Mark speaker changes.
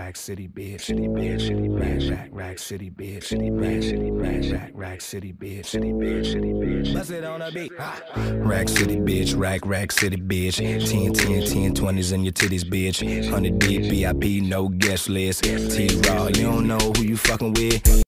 Speaker 1: rack city bitch, city bitch, city bitch, rack city bitch, city bitch, city bitch, rack city bitch, city bitch, city bitch. Bust it on a beat. Rack city bitch, rack city bitch. 10, 20s in your titties bitch. 100 deep VIP, no guest list. T-Raw, you don't know who you fucking with.